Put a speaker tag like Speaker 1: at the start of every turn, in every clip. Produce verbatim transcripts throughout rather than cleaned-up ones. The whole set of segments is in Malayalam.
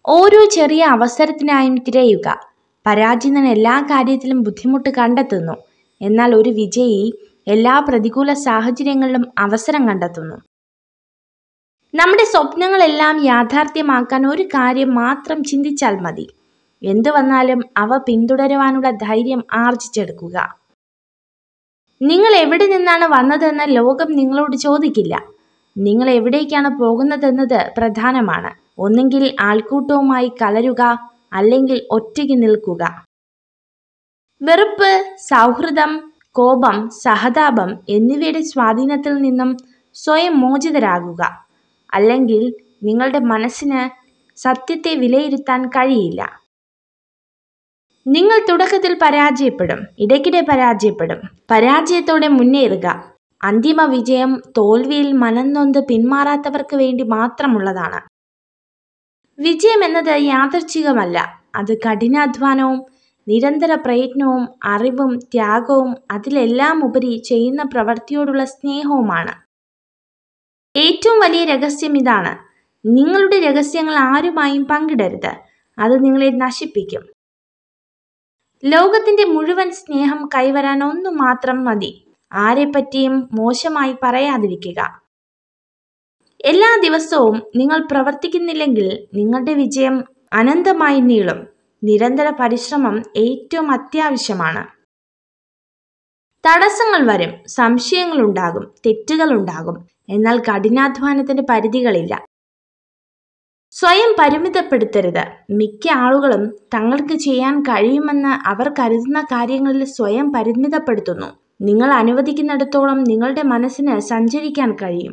Speaker 1: ഓരോ ചെറിയ അവസരത്തിനായും തിരയുക. പരാജിതൻ എല്ലാ കാര്യത്തിലും ബുദ്ധിമുട്ട് കണ്ടെത്തുന്നു, എന്നാൽ ഒരു വിജയി എല്ലാ പ്രതികൂല സാഹചര്യങ്ങളിലും അവസരം കണ്ടെത്തുന്നു. നമ്മുടെ സ്വപ്നങ്ങളെല്ലാം യാഥാർത്ഥ്യമാക്കാൻ ഒരു കാര്യം മാത്രം ചിന്തിച്ചാൽ മതി. എന്തു വന്നാലും അവ പിന്തുടരുവാനുള്ള ധൈര്യം ആർജിച്ചെടുക്കുക. നിങ്ങൾ എവിടെ നിന്നാണ് വന്നതെന്ന് ലോകം നിങ്ങളോട് ചോദിക്കില്ല. നിങ്ങൾ എവിടേക്കാണ് പോകുന്നതെന്നത് പ്രധാനമാണ്. ഒന്നെങ്കിൽ ആൾക്കൂട്ടവുമായി കലരുക, അല്ലെങ്കിൽ ഒറ്റയ്ക്ക് നിൽക്കുക. വെറുപ്പ്, സൗഹൃദം, കോപം, സഹതാപം എന്നിവയുടെ സ്വാധീനത്തിൽ നിന്നും സ്വയം മോചിതരാകുക. അല്ലെങ്കിൽ നിങ്ങളുടെ മനസ്സിന് സത്യത്തെ വിലയിരുത്താൻ കഴിയില്ല. നിങ്ങൾ തുടക്കത്തിൽ പരാജയപ്പെടും, ഇടയ്ക്കിടെ പരാജയപ്പെടും. പരാജയത്തോടെ മുന്നേറുക. അന്തിമ വിജയം തോൽവിയിൽ മനംനൊന്ത് പിന്മാറാത്തവർക്ക് വേണ്ടി മാത്രമുള്ളതാണ്. വിജയം എന്നത് യാദൃച്ഛികമല്ല. അത് കഠിനാധ്വാനവും നിരന്തര പ്രയത്നവും അറിവും ത്യാഗവും അതിലെല്ലാം ഉപരി ചെയ്യുന്ന പ്രവൃത്തിയോടുള്ള സ്നേഹവുമാണ്. ഏറ്റവും വലിയ രഹസ്യം ഇതാണ്: നിങ്ങളുടെ രഹസ്യങ്ങൾ ആരുമായും പങ്കിടരുത്. അത് നിങ്ങളെ നശിപ്പിക്കും. ലോകത്തിന്റെ മുഴുവൻ സ്നേഹം കൈവരാൻ ഒന്നു മാത്രം മതി: ആരെപ്പറ്റിയും മോശമായി പറയാതിരിക്കുക. എല്ലാ ദിവസവും നിങ്ങൾ പ്രവർത്തിക്കുന്നില്ലെങ്കിൽ നിങ്ങളുടെ വിജയം അനന്തമായി നീളും. നിരന്തര പരിശ്രമം ഏറ്റവും അത്യാവശ്യമാണ്. തടസ്സങ്ങൾ വരും, സംശയങ്ങളുണ്ടാകും, തെറ്റുകളുണ്ടാകും. എന്നാൽ കഠിനാധ്വാനത്തിന് പരിധികളില്ല. സ്വയം പരിമിതപ്പെടുത്തരുത്. മിക്ക ആളുകളും തങ്ങൾക്ക് ചെയ്യാൻ കഴിയുമെന്ന് അവർ കരുതുന്ന കാര്യങ്ങളിൽ സ്വയം പരിമിതപ്പെടുത്തുന്നു. നിങ്ങൾ അനുവദിക്കുന്നിടത്തോളം നിങ്ങളുടെ മനസ്സിന് സഞ്ചരിക്കാൻ കഴിയും.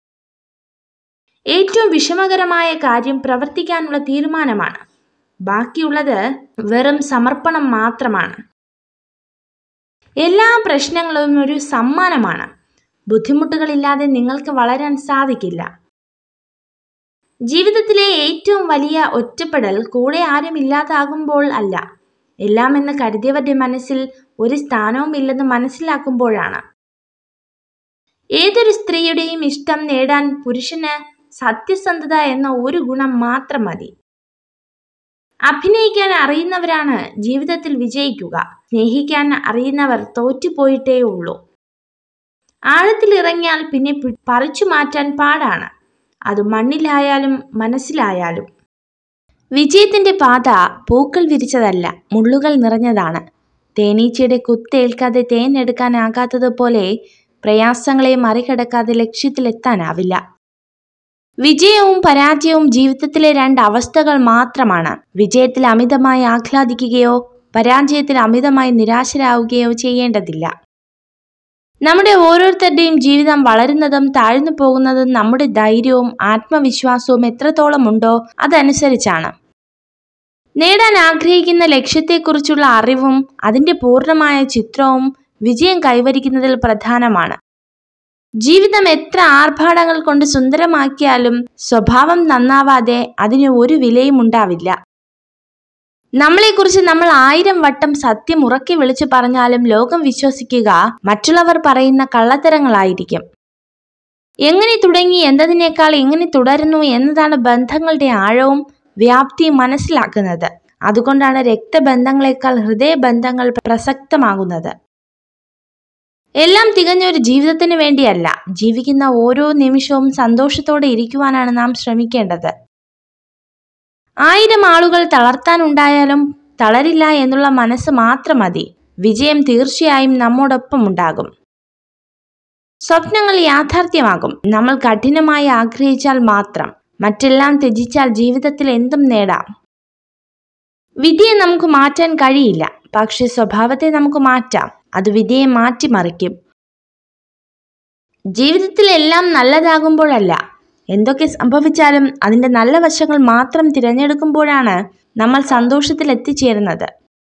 Speaker 1: ഏറ്റവും വിഷമകരമായ കാര്യം പ്രവർത്തിക്കാനുള്ള തീരുമാനമാണ്. ബാക്കിയുള്ളത് വെറും സമർപ്പണം മാത്രമാണ്. എല്ലാ പ്രശ്നങ്ങളും ഒരു സമ്മാനമാണ്. ബുദ്ധിമുട്ടുകളില്ലാതെ നിങ്ങൾക്ക് വളരാൻ സാധിക്കില്ല. ജീവിതത്തിലെ ഏറ്റവും വലിയ ഒറ്റപ്പെടൽ കൂടെ ആരും ഇല്ലാതാകുമ്പോൾ അല്ല, എല്ലാം എന്ന് കരുതിയവരുടെ മനസ്സിൽ ഒരു സ്ഥാനവും ഇല്ലെന്ന് മനസ്സിലാക്കുമ്പോഴാണ്. ഏതൊരു സ്ത്രീയുടെയും ഇഷ്ടം നേടാൻ പുരുഷന് സത്യസന്ധത എന്ന ഒരു ഗുണം മാത്രം മതി. അഭിനയിക്കാൻ അറിയുന്നവരാണ് ജീവിതത്തിൽ വിജയിക്കുക. സ്നേഹിക്കാൻ അറിയുന്നവർ തോറ്റുപോയിട്ടേ ഉള്ളൂ. ആഴത്തിൽ ഇറങ്ങിയാൽ പിന്നെ പറിച്ചു മാറ്റാൻ പാടാണ്. അത് മണ്ണിലായാലും മനസ്സിലായാലും. വിജയത്തിന്റെ പാത പൂക്കൾ വിരിച്ചതല്ല, മുള്ളുകൾ നിറഞ്ഞതാണ്. തേനീച്ചയുടെ കുത്തേൽക്കാതെ തേനെടുക്കാനാകാത്തതുപോലെ പ്രയാസങ്ങളെ മറികടക്കാതെ ലക്ഷ്യത്തിലെത്താനാവില്ല. വിജയവും പരാജയവും ജീവിതത്തിലെ രണ്ട് അവസ്ഥകൾ മാത്രമാണ്. വിജയത്തിൽ അമിതമായി ആഹ്ലാദിക്കുകയോ പരാജയത്തിൽ അമിതമായി നിരാശരാകുകയോ ചെയ്യേണ്ടതില്ല. നമ്മുടെ ഓരോരുത്തരുടെയും ജീവിതം വളരുന്നതും താഴ്ന്നു പോകുന്നതും നമ്മുടെ ധൈര്യവും ആത്മവിശ്വാസവും എത്രത്തോളം ഉണ്ടോ അതനുസരിച്ചാണ്. നേടാൻ ആഗ്രഹിക്കുന്ന ലക്ഷ്യത്തെക്കുറിച്ചുള്ള അറിവും അതിന്റെ പൂർണ്ണമായ ചിത്രവും വിജയം കൈവരിക്കുന്നതിൽ പ്രധാനമാണ്. ജീവിതം എത്ര ആർഭാടങ്ങൾ കൊണ്ട് സുന്ദരമാക്കിയാലും സ്വഭാവം നന്നാവാതെ അതിന് ഒരു വിലയും ഉണ്ടാവില്ല. നമ്മളെക്കുറിച്ച് നമ്മൾ ആയിരം വട്ടം സത്യം ഉറക്കെ വിളിച്ചു പറഞ്ഞാലും ലോകം വിശ്വസിക്കുക മറ്റുള്ളവർ പറയുന്ന കള്ളത്തരങ്ങളായിരിക്കും. എങ്ങനെ തുടങ്ങി എന്നതിനേക്കാൾ എങ്ങനെ തുടരുന്നു എന്നതാണ് ബന്ധങ്ങളുടെ ആഴവും വ്യാപ്തിയും മനസ്സിലാക്കുന്നത്. അതുകൊണ്ടാണ് രക്തബന്ധങ്ങളെക്കാൾ ഹൃദയബന്ധങ്ങൾ പ്രസക്തമാകുന്നത്. എല്ലാം തികഞ്ഞ ഒരു ജീവിതത്തിന് വേണ്ടിയല്ല, ജീവിക്കുന്ന ഓരോ നിമിഷവും സന്തോഷത്തോടെ ഇരിക്കുവാനാണ് നാം ശ്രമിക്കേണ്ടത്. ആയിരം ആളുകൾ തളർത്താനുണ്ടായാലും തളരില്ല എന്നുള്ള മനസ്സ് മാത്രം മതി. വിജയം തീർച്ചയായും നമ്മോടൊപ്പം ഉണ്ടാകും. സ്വപ്നങ്ങൾ യാഥാർത്ഥ്യമാകും നമ്മൾ കഠിനമായി ആഗ്രഹിച്ചാൽ മാത്രം. മറ്റെല്ലാം ത്യജിച്ചാൽ ജീവിതത്തിൽ എന്തും നേടാം. വിധിയെ നമുക്ക് മാറ്റാൻ കഴിയില്ല, പക്ഷെ സ്വഭാവത്തെ നമുക്ക് മാറ്റാം. അത് വിധിയെ മാറ്റിമറിക്കും. ജീവിതത്തിൽ എല്ലാം നല്ലതാകുമ്പോഴല്ല, എന്തൊക്കെ സംഭവിച്ചാലും അതിൻ്റെ നല്ല വശങ്ങൾ മാത്രം തിരഞ്ഞെടുക്കുമ്പോഴാണ് നമ്മൾ സന്തോഷത്തിൽ എത്തിച്ചേരുന്നത്.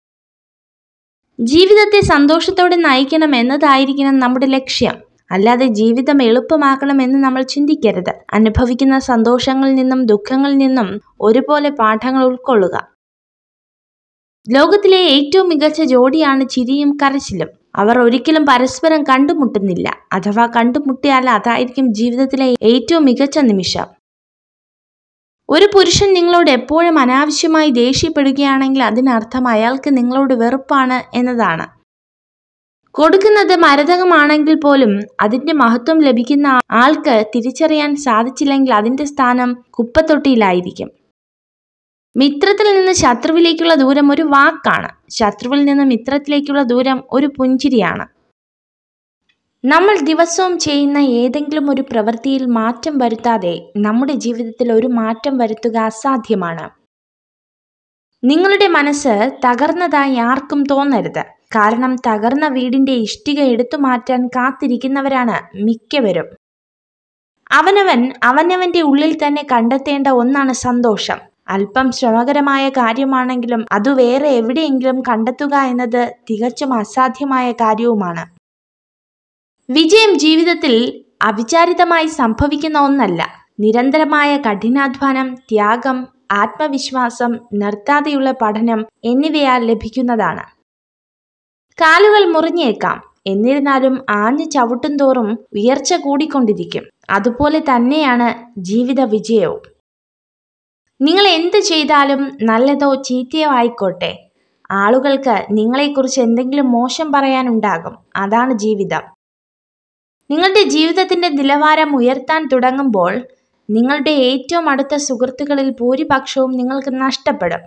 Speaker 1: ജീവിതത്തെ സന്തോഷത്തോടെ നയിക്കണം എന്നതായിരിക്കണം നമ്മുടെ ലക്ഷ്യം. അല്ലാതെ ജീവിതം എളുപ്പമാക്കണം എന്ന് നമ്മൾ ചിന്തിക്കരുത്. അനുഭവിക്കുന്ന സന്തോഷങ്ങളിൽ നിന്നും ദുഃഖങ്ങളിൽ നിന്നും ഒരുപോലെ പാഠങ്ങൾ ഉൾക്കൊള്ളുക. ലോകത്തിലെ ഏറ്റവും മികച്ച ജോഡിയാണ് ചിരിയും കരച്ചിലും. അവർ ഒരിക്കലും പരസ്പരം കണ്ടുമുട്ടുന്നില്ല. അഥവാ കണ്ടുമുട്ടിയാൽ അതായിരിക്കും ജീവിതത്തിലെ ഏറ്റവും മികച്ച നിമിഷം. ഒരു പുരുഷൻ നിങ്ങളോട് എപ്പോഴും അനാവശ്യമായി ദേഷ്യപ്പെടുകയാണെങ്കിൽ അതിനർത്ഥം അയാൾക്ക് നിങ്ങളോട് വെറുപ്പാണ് എന്നതാണ്. കൊടുക്കുന്നത് മരതകമാണെങ്കിൽ പോലും അതിന്റെ മഹത്വം ലഭിക്കുന്ന ആൾക്ക് തിരിച്ചറിയാൻ സാധിച്ചില്ലെങ്കിൽ അതിന്റെ സ്ഥാനം കുപ്പത്തൊട്ടിയിലായിരിക്കും. മിത്രത്തിൽ നിന്ന് ശത്രുവിലേക്കുള്ള ദൂരം ഒരു വാക്കാണ്. ശത്രുവിൽ നിന്ന് മിത്രത്തിലേക്കുള്ള ദൂരം ഒരു പുഞ്ചിരിയാണ്. നമ്മൾ ദിവസവും ചെയ്യുന്ന ഏതെങ്കിലും ഒരു പ്രവൃത്തിയിൽ മാറ്റം വരുത്താതെ നമ്മുടെ ജീവിതത്തിൽ ഒരു മാറ്റം വരുത്തുക അസാധ്യമാണ്. നിങ്ങളുടെ മനസ്സ് തകർന്നതായി ആർക്കും തോന്നരുത്. കാരണം തകർന്ന വീടിന്റെ ഇഷ്ടിക എടുത്തു മാറ്റാൻ കാത്തിരിക്കുന്നവരാണ് മിക്കവരും. അവനവൻ അവനവന്റെ ഉള്ളിൽ തന്നെ കണ്ടെത്തേണ്ട ഒന്നാണ് സന്തോഷം. അല്പം ശ്രമകരമായ കാര്യമാണെങ്കിലും അത് വേറെ എവിടെയെങ്കിലും കണ്ടെത്തുക എന്നത് തികച്ചും അസാധ്യമായ കാര്യവുമാണ്. വിജയം ജീവിതത്തിൽ അവിചാരിതമായി സംഭവിക്കുന്ന ഒന്നല്ല. നിരന്തരമായ കഠിനാധ്വാനം, ത്യാഗം, ആത്മവിശ്വാസം, നിർത്താതെയുള്ള പഠനം എന്നിവയാൽ ലഭിക്കുന്നതാണ്. കാലുകൾ മുറിഞ്ഞേക്കാം, എന്നിരുന്നാലും ആഞ്ഞു ചവിട്ടും തോറും ഉയർച്ച കൂടിക്കൊണ്ടിരിക്കും. അതുപോലെ തന്നെയാണ് ജീവിത വിജയവും. നിങ്ങൾ എന്ത് ചെയ്താലും നല്ലതോ ചീത്തയോ ആയിക്കോട്ടെ, ആളുകൾക്ക് നിങ്ങളെക്കുറിച്ച് എന്തെങ്കിലും മോശം പറയാനുണ്ടാകും. അതാണ് ജീവിതം. നിങ്ങളുടെ ജീവിതത്തിന്റെ നിലവാരം ഉയർത്താൻ തുടങ്ങുമ്പോൾ നിങ്ങളുടെ ഏറ്റവും അടുത്ത സുഹൃത്തുക്കളിൽ ഭൂരിപക്ഷവും നിങ്ങൾക്ക് നഷ്ടപ്പെടും.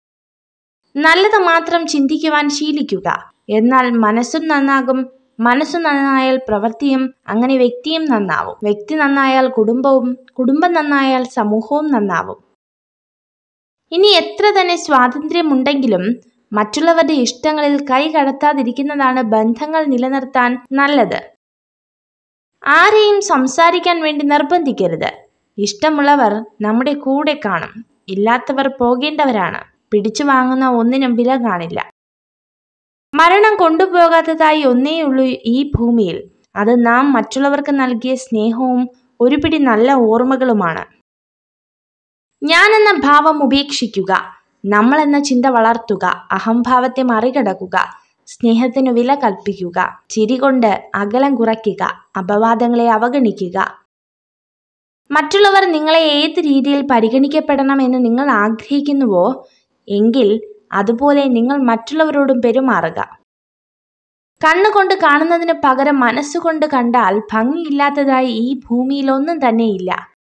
Speaker 1: നല്ലത് മാത്രം ചിന്തിക്കുവാൻ ശീലിക്കുക. എന്നാൽ മനസ്സും നന്നാകും. മനസ്സു നന്നായാൽ പ്രവൃത്തിയും, അങ്ങനെ വ്യക്തിയും നന്നാവും. വ്യക്തി നന്നായാൽ കുടുംബവും, കുടുംബം നന്നായാൽ സമൂഹവും നന്നാവും. ഇനി എത്ര തന്നെ സ്വാതന്ത്ര്യമുണ്ടെങ്കിലും മറ്റുള്ളവരുടെ ഇഷ്ടങ്ങളിൽ കൈ കടത്താതിരിക്കുന്നതാണ് ബന്ധങ്ങൾ നിലനിർത്താൻ നല്ലത്. ആരെയും സംസാരിക്കാൻ വേണ്ടി നിർബന്ധിക്കരുത്. ഇഷ്ടമുള്ളവർ നമ്മുടെ കൂടെ കാണും, ഇല്ലാത്തവർ പോകേണ്ടവരാണ്. പിടിച്ചു വാങ്ങുന്ന ഒന്നിനും വില കാണില്ല. മരണം കൊണ്ടുപോകാത്തതായി ഒന്നേയുള്ളൂ ഈ ഭൂമിയിൽ. അത് നാം മറ്റുള്ളവർക്ക് നൽകിയ സ്നേഹവും ഒരു പിടി നല്ല ഓർമ്മകളുമാണ്. ഞാനെന്ന ഭാവം ഉപേക്ഷിക്കുക. നമ്മൾ എന്ന ചിന്ത വളർത്തുക. അഹംഭാവത്തെ മറികടക്കുക. സ്നേഹത്തിനു വില കൽപ്പിക്കുക. ചിരി കൊണ്ട് അകലം കുറയ്ക്കുക. അപവാദങ്ങളെ അവഗണിക്കുക. മറ്റുള്ളവർ നിങ്ങളെ ഏത് രീതിയിൽ പരിഗണിക്കപ്പെടണമെന്ന് നിങ്ങൾ ആഗ്രഹിക്കുന്നുവോ എങ്കിൽ അതുപോലെ നിങ്ങൾ മറ്റുള്ളവരോടും പെരുമാറുക. കണ്ണുകൊണ്ട് കാണുന്നതിന് പകരം മനസ്സുകൊണ്ട് കണ്ടാൽ ഭംഗിയില്ലാത്തതായി ഈ ഭൂമിയിൽ ഒന്നും തന്നെയില്ല.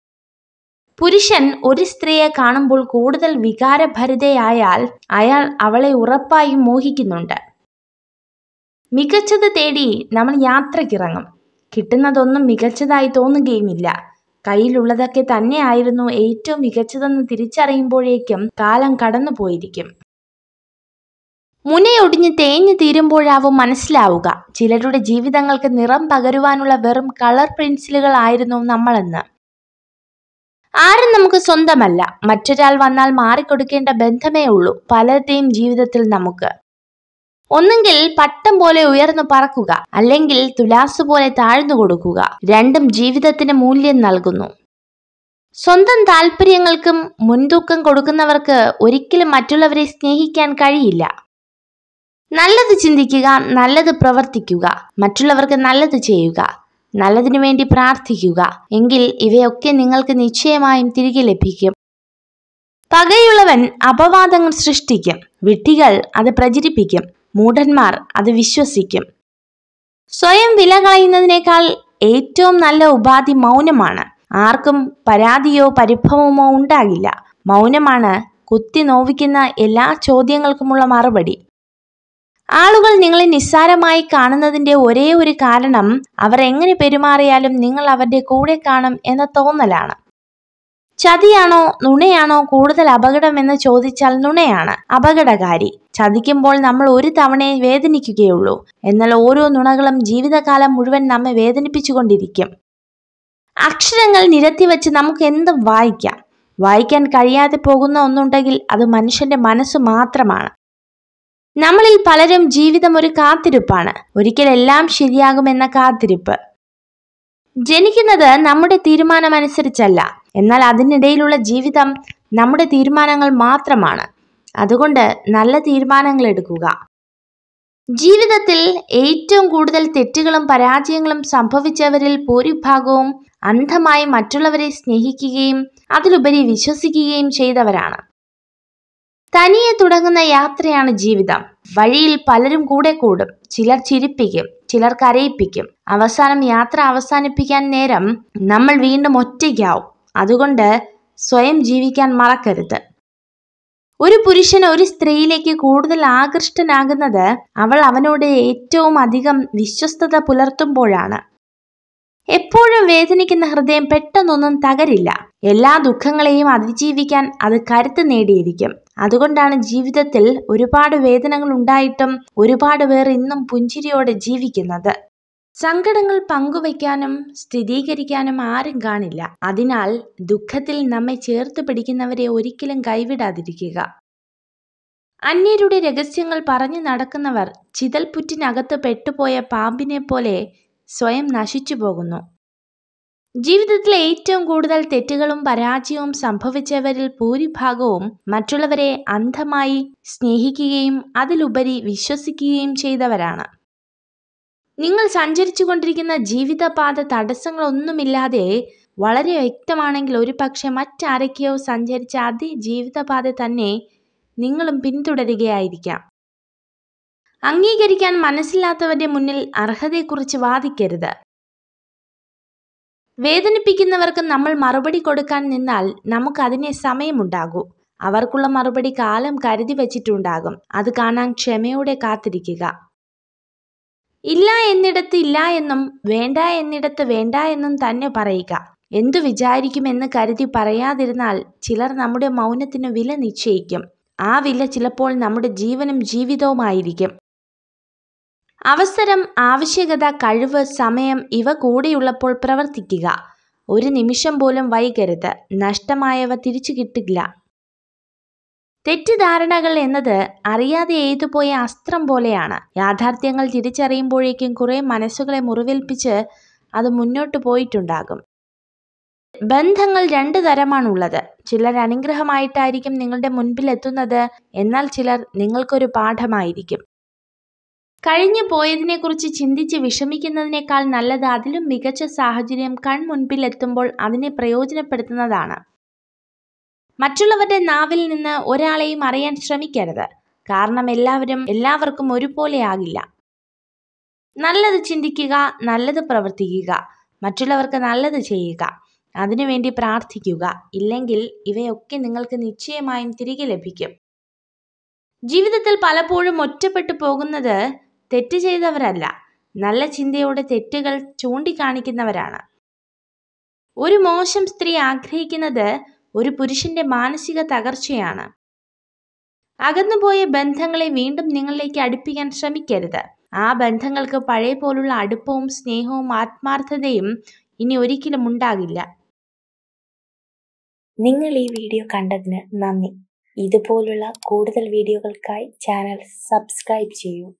Speaker 1: പുരുഷൻ ഒരു സ്ത്രീയെ കാണുമ്പോൾ കൂടുതൽ വികാരഭരിതയായാൽ അയാൾ അവളെ ഉറപ്പായും മോഹിക്കുന്നുണ്ട്. മികച്ചത് തേടി നമ്മൾ യാത്രക്കിറങ്ങും. കിട്ടുന്നതൊന്നും മികച്ചതായി തോന്നുകയുമില്ല. കയ്യിലുള്ളതൊക്കെ തന്നെയായിരുന്നു ഏറ്റവും മികച്ചതെന്ന് തിരിച്ചറിയുമ്പോഴേക്കും കാലം കടന്നു പോയിരിക്കും. മുനയൊടിഞ്ഞ് തേഞ്ഞു തീരുമ്പോഴാവും മനസ്സിലാവുക ചിലരുടെ ജീവിതങ്ങൾക്ക് നിറം പകരുവാനുള്ള വെറും കളർ പെൻസിലുകൾ ആയിരുന്നു നമ്മളെന്ന്. ആരും നമുക്ക് സ്വന്തമല്ല. മറ്റൊരാൾ വന്നാൽ മാറിക്കൊടുക്കേണ്ട ബന്ധമേ ഉള്ളൂ പലരുടെയും ജീവിതത്തിൽ നമുക്ക്. ഒന്നെങ്കിൽ പട്ടം പോലെ ഉയർന്നു പറക്കുക, അല്ലെങ്കിൽ തുലാസ് പോലെ താഴ്ന്നു കൊടുക്കുക. രണ്ടും ജീവിതത്തിന് മൂല്യം നൽകുന്നു. സ്വന്തം താല്പര്യങ്ങൾക്കും മുൻതൂക്കം കൊടുക്കുന്നവർക്ക് ഒരിക്കലും മറ്റുള്ളവരെ സ്നേഹിക്കാൻ കഴിയില്ല. നല്ലത് ചിന്തിക്കുക, നല്ലത് പ്രവർത്തിക്കുക, മറ്റുള്ളവർക്ക് നല്ലത് ചെയ്യുക, നല്ലതിനു വേണ്ടി പ്രാർത്ഥിക്കുക. എങ്കിൽ ഇവയൊക്കെ നിങ്ങൾക്ക് നിശ്ചയമായും തിരികെ ലഭിക്കും. പകയുള്ളവൻ അപവാദങ്ങൾ സൃഷ്ടിക്കും. വിഡ്ഢികൾ അത് പ്രചരിപ്പിക്കും. മൂഢന്മാർ അത് വിശ്വസിക്കും. സ്വയം വില കളയുന്നതിനേക്കാൾ ഏറ്റവും നല്ല ഉപാധി മൗനമാണ്. ആർക്കും പരാതിയോ പരിഭവമോ ഉണ്ടാകില്ല. മൗനമാണ് കുത്തി നോവിക്കുന്ന എല്ലാ ചോദ്യങ്ങൾക്കുമുള്ള മറുപടി. ആളുകൾ നിങ്ങളെ നിസ്സാരമായി കാണുന്നതിന്റെ ഒരേ ഒരു കാരണം അവർ എങ്ങനെ പെരുമാറിയാലും നിങ്ങൾ അവരുടെ കൂടെ കാണും എന്ന തോന്നലാണ്. ചതിയാണോ നുണയാണോ കൂടുതൽ അപകടം എന്ന് ചോദിച്ചാൽ നുണയാണ് അപകടകാരി. ചതിക്കുമ്പോൾ നമ്മൾ ഒരു തവണയെ വേദനിക്കുകയുള്ളൂ. എന്നാൽ ഓരോ നുണകളും ജീവിതകാലം മുഴുവൻ നമ്മെ വേദനിപ്പിച്ചുകൊണ്ടിരിക്കും. അക്ഷരങ്ങൾ നിരത്തിവെച്ച് നമുക്ക് എന്തും വായിക്കാം. വായിക്കാൻ കഴിയാതെ പോകുന്ന ഒന്നുണ്ടെങ്കിൽ അത് മനുഷ്യന്റെ മനസ്സ് മാത്രമാണ്. നമ്മളിൽ പലരും ജീവിതം ഒരു കാത്തിരിപ്പാണ്. ഒരിക്കൽ എല്ലാം ശരിയാകുമെന്ന കാത്തിരിപ്പ്. ജനിക്കുന്നത് നമ്മുടെ തീരുമാനമനുസരിച്ചല്ല, എന്നാൽ അതിനിടയിലുള്ള ജീവിതം നമ്മുടെ തീരുമാനങ്ങൾ മാത്രമാണ്. അതുകൊണ്ട് നല്ല തീരുമാനങ്ങൾ എടുക്കുക. ജീവിതത്തിൽ ഏറ്റവും കൂടുതൽ തെറ്റുകളും പരാജയങ്ങളും സംഭവിച്ചവരിൽ ഭൂരിഭാഗവും അന്ധമായി മറ്റുള്ളവരെ സ്നേഹിക്കുകയും അതിലുപരി വിശ്വസിക്കുകയും ചെയ്തവരാണ്. തനിയെ തുടങ്ങുന്ന യാത്രയാണ് ജീവിതം. വഴിയിൽ പലരും കൂടെ കൂടും. ചിലർ ചിരിപ്പിക്കും, ചിലർ കരയിപ്പിക്കും. അവസാനം യാത്ര അവസാനിപ്പിക്കാൻ നേരം നമ്മൾ വീണ്ടും ഒറ്റയ്ക്കാവും. അതുകൊണ്ട് സ്വയം ജീവിക്കാൻ മറക്കരുത്. ഒരു പുരുഷൻ ഒരു സ്ത്രീയിലേക്ക് കൂടുതൽ ആകൃഷ്ടനാകുന്നത് അവൾ അവനോട് ഏറ്റവും അധികം വിശ്വസ്തത പുലർത്തുമ്പോഴാണ്. എപ്പോഴും വേദനിക്കുന്ന ഹൃദയം പെട്ടെന്നൊന്നും തകരില്ല. എല്ലാ ദുഃഖങ്ങളെയും അതിജീവിക്കാൻ അത് കരുത്ത് നേടിയിരിക്കും. അതുകൊണ്ടാണ് ജീവിതത്തിൽ ഒരുപാട് വേദനകൾ ഉണ്ടായിട്ടും ഒരുപാട് പേർ ഇന്നും പുഞ്ചിരിയോടെ ജീവിക്കുന്നത്. സങ്കടങ്ങൾ പങ്കുവയ്ക്കാനും സ്ഥിരീകരിക്കാനും ആരും കാണില്ല. അതിനാൽ ദുഃഖത്തിൽ നമ്മെ ചേർത്ത് പിടിക്കുന്നവരെ ഒരിക്കലും കൈവിടാതിരിക്കുക. അന്യരുടെ രഹസ്യങ്ങൾ പറഞ്ഞു നടക്കുന്നവർ ചിതൽപുറ്റിനകത്ത് പെട്ടുപോയ പാമ്പിനെ പോലെ സ്വയം നശിച്ചു പോകുന്നു. ജീവിതത്തിലെ ഏറ്റവും കൂടുതൽ തെറ്റുകളും പരാജയവും സംഭവിച്ചവരിൽ ഭൂരിഭാഗവും മറ്റുള്ളവരെ അന്ധമായി സ്നേഹിക്കുകയും അതിലുപരി വിശ്വസിക്കുകയും ചെയ്തവരാണ്. നിങ്ങൾ സഞ്ചരിച്ചു കൊണ്ടിരിക്കുന്ന ജീവിതപാത തടസ്സങ്ങളൊന്നുമില്ലാതെ വളരെ വ്യക്തമാണെങ്കിൽ ഒരു പക്ഷെ മറ്റാരൊക്കെയോ സഞ്ചരിച്ച അതേ ജീവിതപാത തന്നെ നിങ്ങളും പിന്തുടരുകയായിരിക്കാം. അംഗീകരിക്കാൻ മനസ്സില്ലാത്തവരുടെ മുന്നിൽ അർഹതയെക്കുറിച്ച് വാദിക്കരുത്. വേദനിപ്പിക്കുന്നവർക്ക് നമ്മൾ മറുപടി കൊടുക്കാൻ നിന്നാൽ നമുക്ക് അതിനെ സമയമുണ്ടാകൂ. അവർക്കുള്ള മറുപടി കാലം കരുതി വച്ചിട്ടുണ്ടാകും. അത് കാണാൻ ക്ഷമയോടെ കാത്തിരിക്കുക. ഇല്ല എന്നിടത്ത് ഇല്ല എന്നും വേണ്ട എന്നിടത്ത് വേണ്ട എന്നും തന്നെ പറയുക. എന്തു വിചാരിക്കുമെന്ന് കരുതി പറയാതിരുന്നാൽ ചിലർ നമ്മുടെ മൗനത്തിന് വില നിശ്ചയിക്കും. ആ വില ചിലപ്പോൾ നമ്മുടെ ജീവനും ജീവിതവുമായിരിക്കും. അവസരം, ആവശ്യകത, കഴിവ്, സമയം ഇവ കൂടെയുള്ളപ്പോൾ പ്രവർത്തിക്കുക. ഒരു നിമിഷം പോലും വൈകരുത്. നഷ്ടമായവ തിരിച്ചു കിട്ടില്ല. തെറ്റിദ്ധാരണകൾ എന്നത് അറിയാതെ എഴുതുപോയ അസ്ത്രം പോലെയാണ്. യാഥാർത്ഥ്യങ്ങൾ തിരിച്ചറിയുമ്പോഴേക്കും കുറെ മനസ്സുകളെ മുറിവേൽപ്പിച്ച് അത് മുന്നോട്ട് പോയിട്ടുണ്ടാകും. ബന്ധങ്ങൾ രണ്ടു തരമാണുള്ളത്. ചിലർ അനുഗ്രഹമായിട്ടായിരിക്കും നിങ്ങളുടെ മുൻപിൽ എത്തുന്നത്. എന്നാൽ ചിലർ നിങ്ങൾക്കൊരു പാഠമായിരിക്കും. കഴിഞ്ഞു പോയതിനെക്കുറിച്ച് ചിന്തിച്ച് വിഷമിക്കുന്നതിനേക്കാൾ നല്ലത് അതിലും മികച്ച സാഹചര്യം കൺമുൻപിൽ എത്തുമ്പോൾ അതിനെ പ്രയോജനപ്പെടുത്തുന്നതാണ്. മറ്റുള്ളവരുടെ നാവിൽ നിന്ന് ഒരാളെയും അറിയാൻ ശ്രമിക്കരുത്. കാരണം എല്ലാവരും എല്ലാവർക്കും ഒരുപോലെ ആകില്ല. നല്ലത് ചിന്തിക്കുക, നല്ലത് പ്രവർത്തിക്കുക, മറ്റുള്ളവർക്ക് നല്ലത് ചെയ്യുക, അതിനുവേണ്ടി പ്രാർത്ഥിക്കുക. ഇല്ലെങ്കിൽ ഇവയൊക്കെ നിങ്ങൾക്ക് നിശ്ചയമായും തിരികെ ലഭിക്കും. ജീവിതത്തിൽ പലപ്പോഴും ഒറ്റപ്പെട്ടു പോകുന്നത് തെറ്റ് ചെയ്തവരല്ല, നല്ല ചിന്തയോടെ തെറ്റുകൾ ചൂണ്ടിക്കാണിക്കുന്നവരാണ്. ഒരു മോശം സ്ത്രീ ആഗ്രഹിക്കുന്നത് ഒരു പുരുഷന്റെ മാനസിക തകർച്ചയാണ്. അകന്നുപോയ ബന്ധങ്ങളെ വീണ്ടും നിങ്ങളിലേക്ക് അടുപ്പിക്കാൻ ശ്രമിക്കരുത്. ആ ബന്ധങ്ങൾക്ക് പഴയ പോലുള്ള അടുപ്പവും സ്നേഹവും ആത്മാർത്ഥതയും ഇനി ഒരിക്കലും ഉണ്ടാകില്ല.
Speaker 2: നിങ്ങൾ ഈ വീഡിയോ കണ്ടതിന് നന്ദി. ഇതുപോലുള്ള കൂടുതൽ വീഡിയോകൾക്കായി ചാനൽ സബ്സ്ക്രൈബ് ചെയ്യൂ.